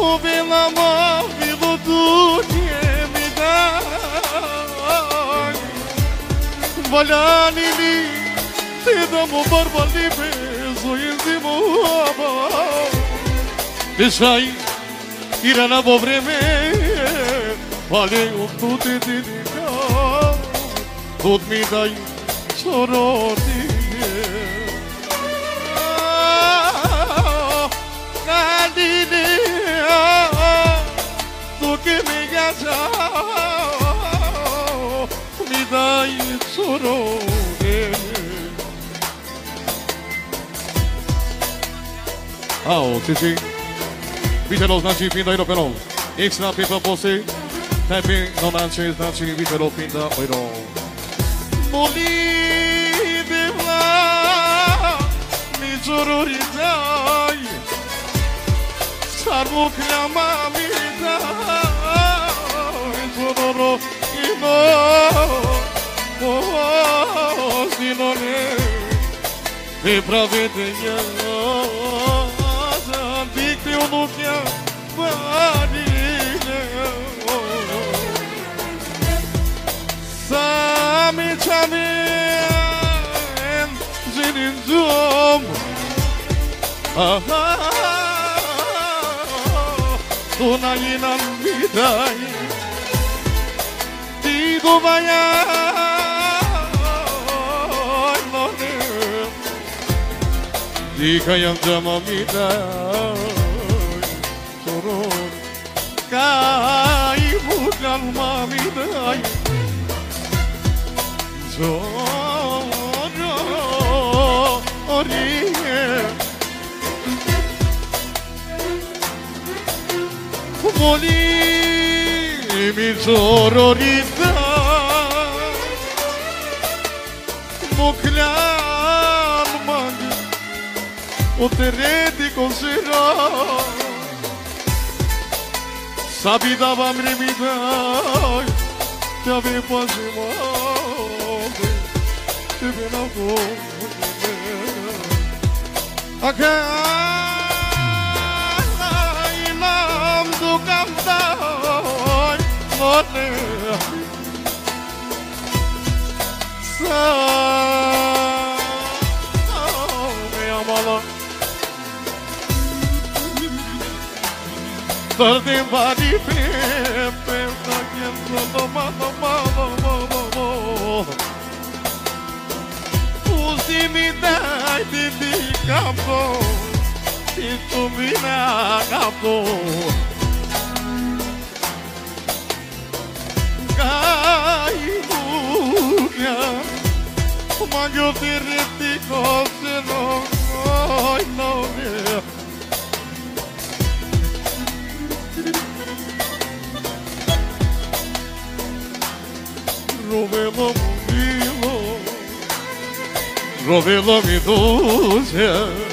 Ubila ma bilo duke mi daj Valjani li te da mu barbali bezo Jezimo aba Dešaj Irana vo vreme Pale u tute dedika Tut mi daj sorotije Nadine Tu che mi gasa Mi dai sorotije Ao, Cici Vitelo znači pinda iro pero Ekstra pipa posi Tebi no nače znači vitelo pinda iro Moli devla Mi zorori daj Sarvo klama mi daj Zororo ino Sino ne E pravete ja Dikli unukja Vanine Sami çamen Senin zum Tuna inan biday Ti duvaya Dikayam cama biday Sorun Kaybu kalma biday Zororiye Voli mi zororida Moklan mangi O tereti conserò Sabida vam remidai Te ave pasimate Te vena come Akai nam du cantai None Sa Me amala Verde bari pepe Da quien Uzi mi dai di capo E tu mi na capo Cai buia Ma io ti retico se non vuoi non Rovelo milo Rovelo mi duce